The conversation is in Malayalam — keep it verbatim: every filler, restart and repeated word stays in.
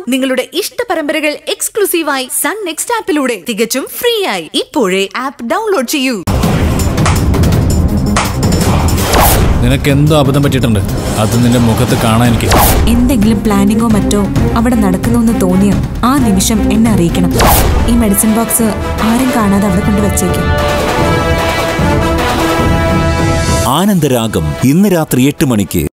നിങ്ങളുടെ ഇഷ്ട പരമ്പരകൾ എക്സ്ക്ലൂസീവായി സൺ നെക്സ്റ്റ് ആപ്പിലൂടെ തികച്ചും ഫ്രീ ആയി. ഇപ്പോഴേ ആപ്പ് ഡൗൺലോഡ് ചെയ്യൂ. നിനക്ക് എന്തോ അബദ്ധം പറ്റിയിട്ടുണ്ട്. അത് നിന്റെ മുഖത്ത് കാണാൻ എനിക്ക്. എന്തെങ്കിലും പ്ലാനിങ്ങോ മറ്റോ അവിടെ നടക്കുന്നുവെന്ന് തോന്നിയോ ആ നിമിഷം എന്നെ അറിയിക്കണം. ഈ മെഡിസിൻ ബോക്സ് ആരും കാണാതെ അവിടെ കൊണ്ട് വെച്ചേക്കും. ആനന്ദരാഗം ഇന്ന് രാത്രി എട്ട് മണിക്ക്